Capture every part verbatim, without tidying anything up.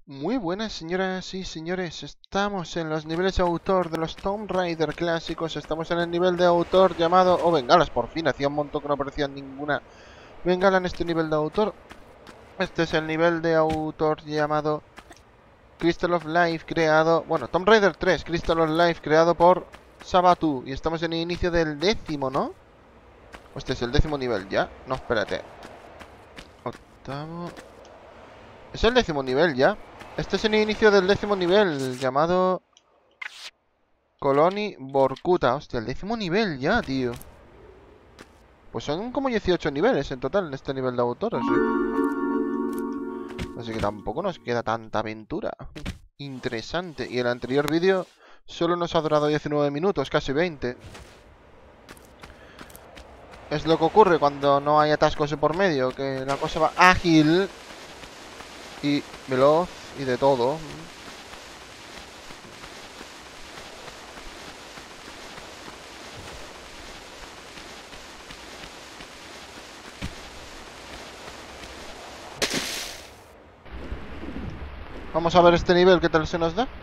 Muy buenas señoras y señores, estamos en los niveles de autor de los Tomb Raider clásicos. Estamos en el nivel de autor llamado... Oh, bengalas, por fin, hacía un montón que no aparecía ninguna bengala en este nivel de autor. Este es el nivel de autor llamado Crystal of Life, creado... Bueno, Tomb Raider tres, Crystal of Life, creado por Sabatu. Y estamos en el inicio del décimo, ¿no? Este es el décimo nivel ya. No, espérate. Octavo... Es el décimo nivel ya. Este es el inicio del décimo nivel, llamado Colony Vorkuta. Hostia, el décimo nivel ya, tío. Pues son como dieciocho niveles en total en este nivel de autor, así. Así que tampoco nos queda tanta aventura. Interesante. Y el anterior vídeo solo nos ha durado diecinueve minutos, casi veinte. Es lo que ocurre cuando no hay atascos de por medio, que la cosa va ágil y veloz y de todo. Vamos a ver este nivel, ¿qué tal se nos da?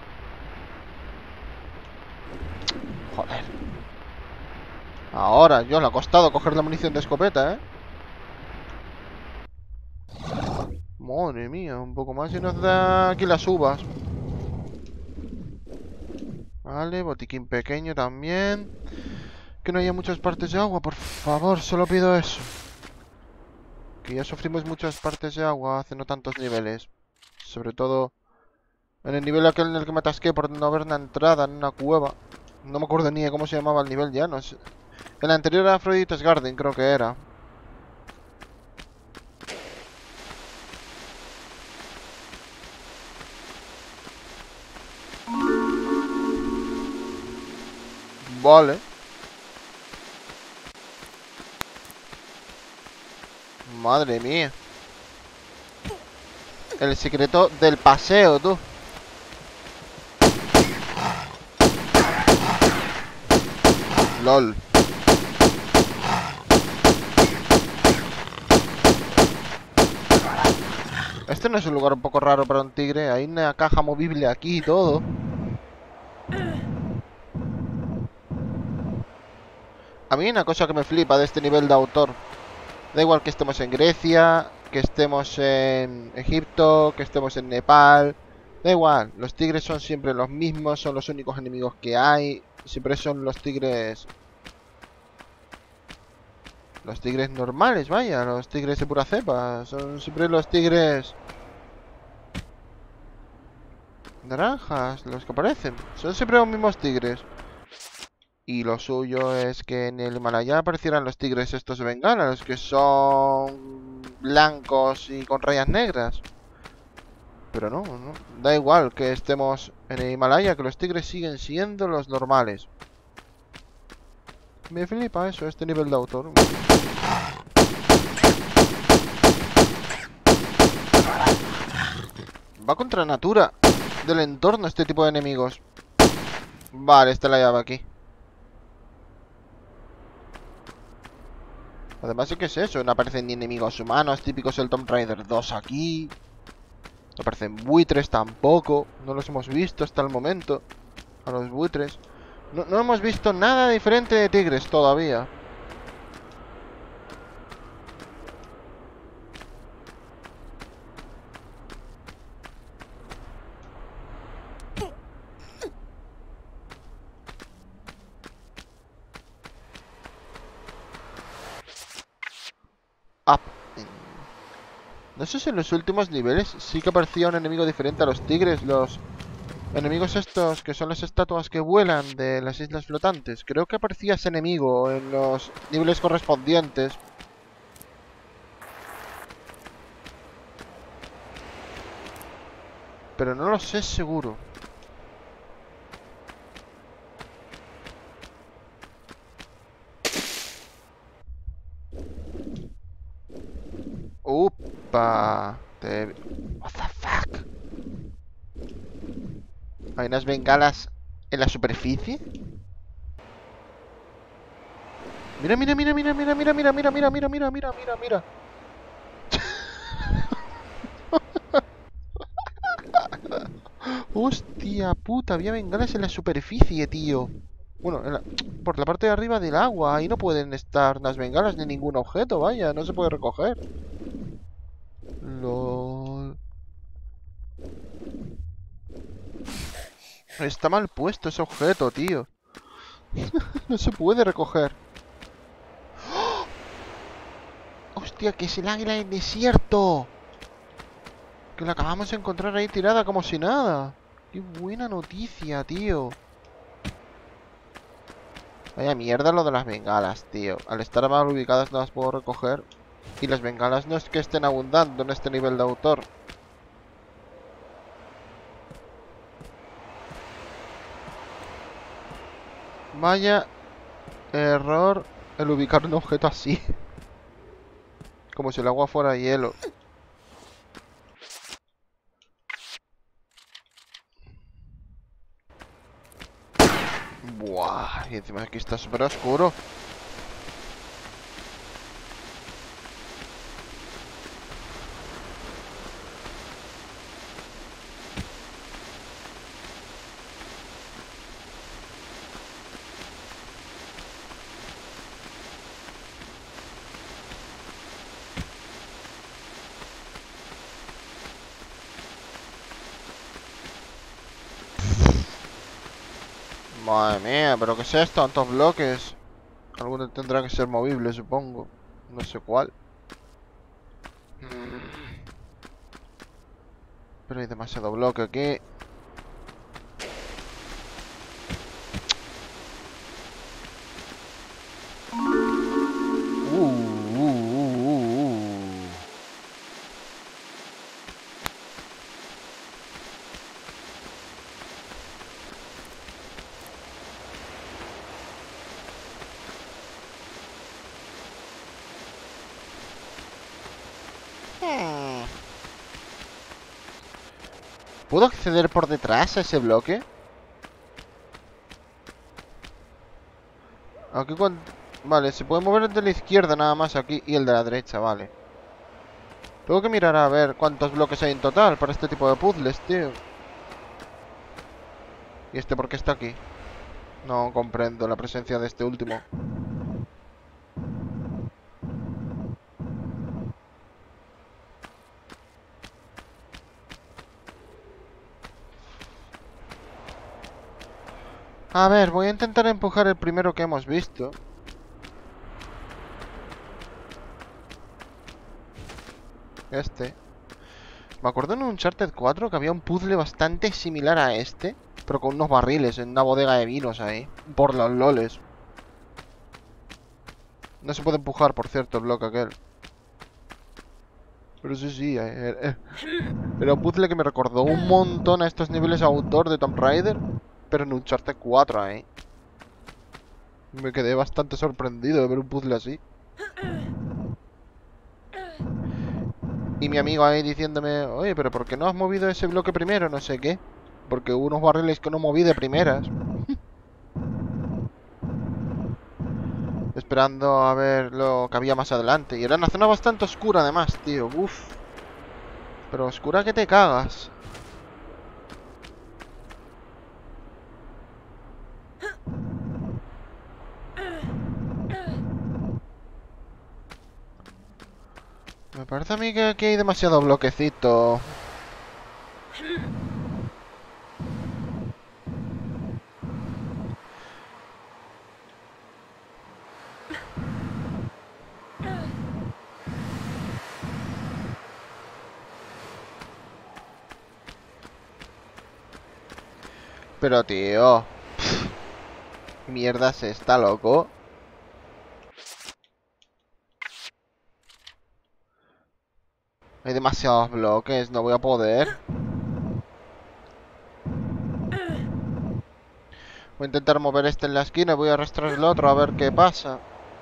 Joder. Ahora, yo le ha costado coger la munición de escopeta, ¿eh? Madre mía, un poco más y nos da aquí las uvas. Vale, botiquín pequeño también. Que no haya muchas partes de agua, por favor, solo pido eso. Que ya sufrimos muchas partes de agua hace no tantos niveles. Sobre todo en el nivel aquel en el que me atasqué por no haber una entrada en una cueva. No me acuerdo ni de cómo se llamaba el nivel ya, no sé. El anterior era Aphrodite's Garden, creo que era. Vale. Madre mía. El secreto del paseo, tú. LOL. Este no es un lugar un poco raro para un tigre. Hay una caja movible aquí y todo. A mí hay una cosa que me flipa de este nivel de autor. Da igual que estemos en Grecia, que estemos en Egipto, que estemos en Nepal. Da igual, los tigres son siempre los mismos, son los únicos enemigos que hay. Siempre son los tigres... Los tigres normales, vaya, los tigres de pura cepa. Son siempre los tigres... naranjas, los que aparecen. Son siempre los mismos tigres. Y lo suyo es que en el Himalaya aparecieran los tigres estos de Bengala, los que son blancos y con rayas negras. Pero no, no, da igual que estemos en el Himalaya, que los tigres siguen siendo los normales. Me flipa eso, este nivel de autor. Va contra natura del entorno este tipo de enemigos. Vale, está la llave aquí. Además, ¿qué es eso? No aparecen ni enemigos humanos típicos del Tomb Raider dos aquí. No aparecen buitres tampoco. No los hemos visto hasta el momento. A los buitres. No, no hemos visto nada diferente de tigres todavía. Up. No sé si en los últimos niveles sí que aparecía un enemigo diferente a los tigres. Los enemigos estos que son las estatuas que vuelan de las islas flotantes. Creo que aparecía ese enemigo en los niveles correspondientes. Pero no lo sé seguro. Upa. Te... What the fuck. Hay unas bengalas en la superficie. Mira, mira, mira, mira, mira, mira, mira, mira, mira, mira, mira, mira, mira, mira. Hostia puta, había bengalas en la superficie, tío. Bueno, en la- por la parte de arriba del agua. Ahí no pueden estar las bengalas ni ningún objeto, vaya. No se puede recoger. LOL. Está mal puesto ese objeto, tío. No se puede recoger. Hostia, que es el águila del desierto. Que la acabamos de encontrar ahí tirada como si nada. Qué buena noticia, tío. Vaya mierda lo de las bengalas, tío. Al estar mal ubicadas no las puedo recoger. Y las bengalas no es que estén abundando en este nivel de autor. Vaya error el ubicar un objeto así. Como si el agua fuera hielo. Buah, y encima aquí está súper oscuro. Madre mía, pero ¿qué es esto? Tantos bloques. Alguno tendrá que ser movible, supongo. No sé cuál. Pero hay demasiado bloque aquí. Uh, uh, uh, uh, uh. Hmm. ¿Puedo acceder por detrás a ese bloque? Aquí con... Vale, se puede mover el de la izquierda nada más aquí y el de la derecha, vale. Tengo que mirar a ver cuántos bloques hay en total para este tipo de puzzles, tío. ¿Y este por qué está aquí? No comprendo la presencia de este último. A ver, voy a intentar empujar el primero que hemos visto. Este. Me acuerdo en Uncharted cuatro que había un puzzle bastante similar a este, pero con unos barriles en una bodega de vinos ahí. Por los loles. No se puede empujar, por cierto, el bloque aquel. Pero sí, sí. Eh, eh. Era un puzzle que me recordó un montón a estos niveles autor de Tomb Raider, pero en Uncharted cuatro, ¿eh? Me quedé bastante sorprendido de ver un puzzle así. Y mi amigo ahí diciéndome, oye, pero ¿por qué no has movido ese bloque primero? No sé qué. Porque hubo unos barriles que no moví de primeras. Esperando a ver lo que había más adelante. Y era una zona bastante oscura además, tío. Uf. Pero oscura que te cagas. Me parece a mí que aquí hay demasiado bloquecito. Pero tío, mierda se está loco. Hay demasiados bloques, no voy a poder. Voy a intentar mover este en la esquina y voy a arrastrar el otro a ver qué pasa.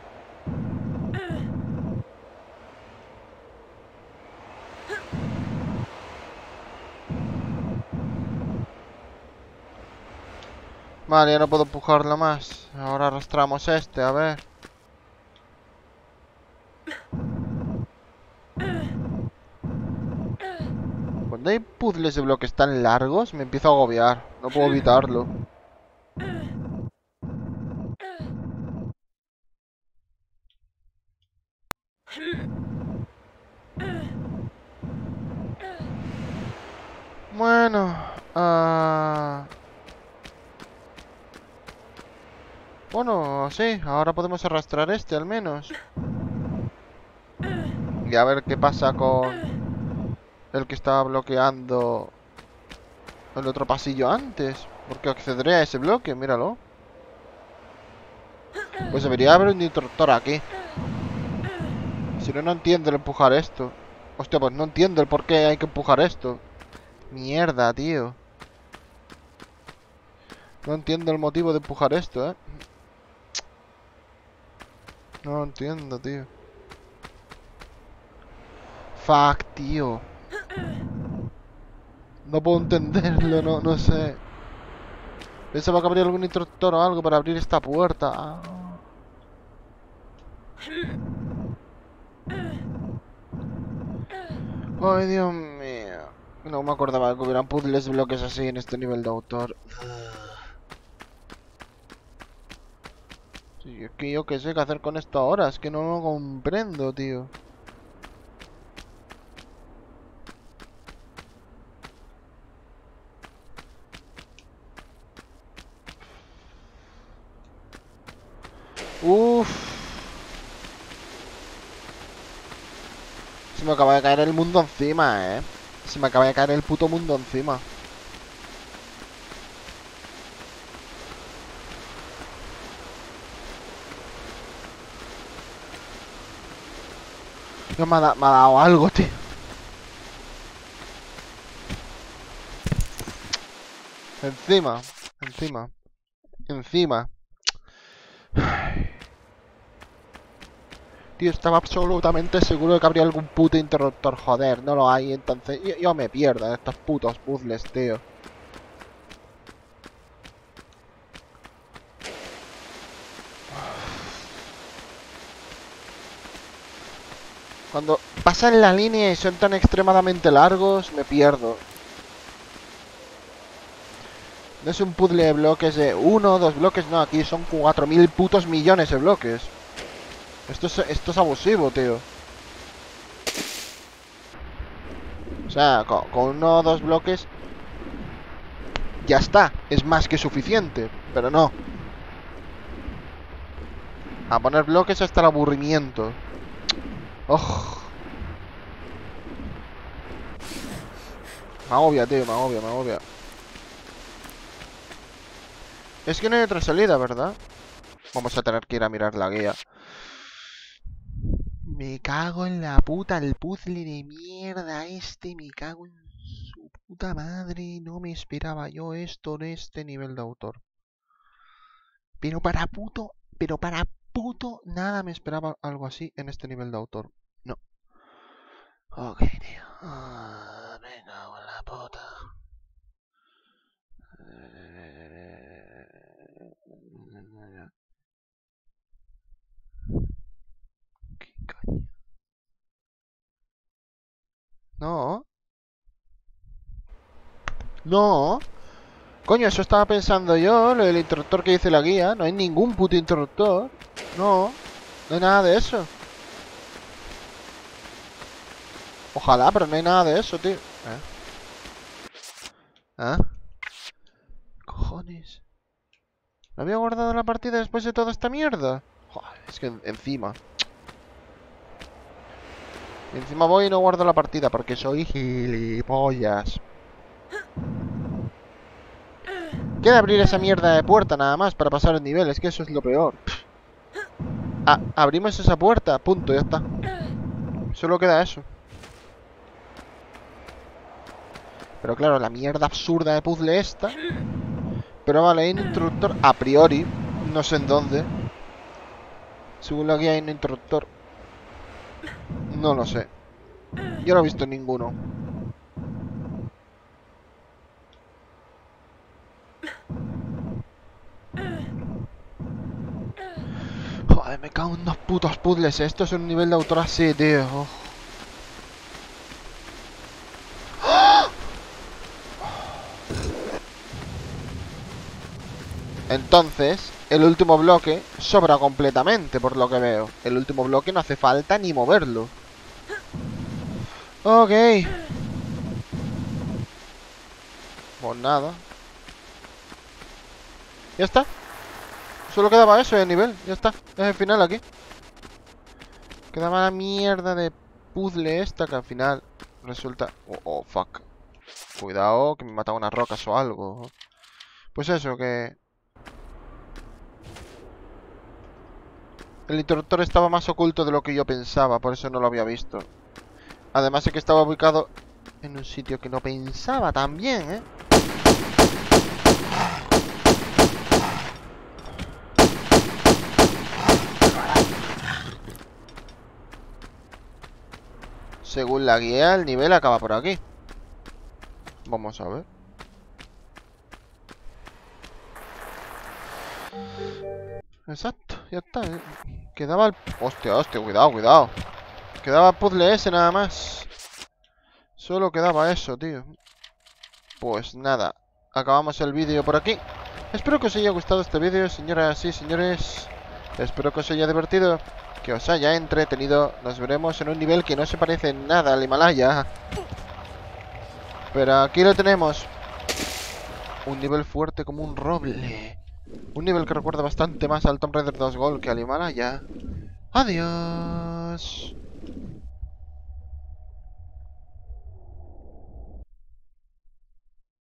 Vale, ya no puedo empujarlo más. Ahora arrastramos este, a ver. Cuando hay puzzles de bloques tan largos, me empiezo a agobiar. No puedo evitarlo. Bueno, uh... bueno, sí, ahora podemos arrastrar este al menos. Y a ver qué pasa con el que estaba bloqueando el otro pasillo antes. Porque accederé a ese bloque, míralo. Pues debería haber un interruptor aquí. Si no, no entiendo el empujar esto. Hostia, pues no entiendo el por qué hay que empujar esto. Mierda, tío. No entiendo el motivo de empujar esto, eh. No lo entiendo, tío. Fuck, tío. No puedo entenderlo, no, no sé. Pensaba que habría algún interruptor o algo para abrir esta puerta. Ah. Ay, Dios mío. No me acordaba que hubieran puzzles de bloques así en este nivel de autor. Sí, es que yo qué sé qué hacer con esto ahora. Es que no lo comprendo, tío. Uff. Se me acaba de caer el mundo encima, eh. Se me acaba de caer el puto mundo encima. Yo me ha, da me ha dado algo, tío. Encima. Encima. Encima. Ay. Tío, estaba absolutamente seguro de que habría algún puto interruptor. Joder, no lo hay, entonces yo, yo me pierdo en estos putos puzzles, tío. Cuando pasan la línea y son tan extremadamente largos, me pierdo. No es un puzzle de bloques de uno, dos bloques, no, aquí son cuatro mil putos millones de bloques. Esto es, esto es abusivo, tío. O sea, con, con uno o dos bloques ya está, es más que suficiente, pero no. A poner bloques hasta el aburrimiento. Oh. Me agobia, tío, me agobia, me agobia. Es que no hay otra salida, ¿verdad? Vamos a tener que ir a mirar la guía. Me cago en la puta, el puzzle de mierda este, me cago en su puta madre. No me esperaba yo esto de este nivel de autor. Pero para puto, pero para puto, nada me esperaba algo así en este nivel de autor. No. Ok, tío. Ah, me cago en la puta. ¿Qué coño? No. No. Coño, eso estaba pensando yo, lo del interruptor que dice la guía. No hay ningún puto interruptor. No. No hay nada de eso. Ojalá, pero no hay nada de eso, tío. ¿Eh? ¿Ah? Cojones. ¿No había guardado la partida después de toda esta mierda? Joder, es que en encima. Encima voy y no guardo la partida porque soy gilipollas. Queda abrir esa mierda de puerta nada más para pasar el nivel. Es que eso es lo peor. Ah, abrimos esa puerta. Punto, ya está. Solo queda eso. Pero claro, la mierda absurda de puzzle esta. Pero vale, hay un interruptor a priori. No sé en dónde. Según la guía hay un interruptor. No lo sé. Yo no he visto ninguno. Joder, me cago en unos putos puzzles. Esto es un nivel de autor así, tío. Oh. ¡Oh! Entonces, el último bloque sobra completamente, por lo que veo. El último bloque no hace falta ni moverlo. Ok. Pues nada. Ya está. Solo quedaba eso de nivel. Ya está. Es el final aquí. Quedaba la mierda de puzzle esta que al final resulta... Oh, oh, fuck. Cuidado, que me matan unas rocas o algo. Pues eso, que... el interruptor estaba más oculto de lo que yo pensaba, por eso no lo había visto. Además de que estaba ubicado en un sitio que no pensaba también, ¿eh? Según la guía, el nivel acaba por aquí. Vamos a ver. Exacto, ya está. ¿eh? Quedaba el... Hostia, hostia, cuidado, cuidado. Quedaba el puzzle ese nada más. Solo quedaba eso, tío. Pues nada, acabamos el vídeo por aquí. Espero que os haya gustado este vídeo, señoras y señores. Espero que os haya divertido, que os haya entretenido. Nos veremos en un nivel que no se parece en nada al Himalaya. Pero aquí lo tenemos. Un nivel fuerte como un roble. Un nivel que recuerda bastante más al Tomb Raider dos Gold que al Himalaya. Adiós.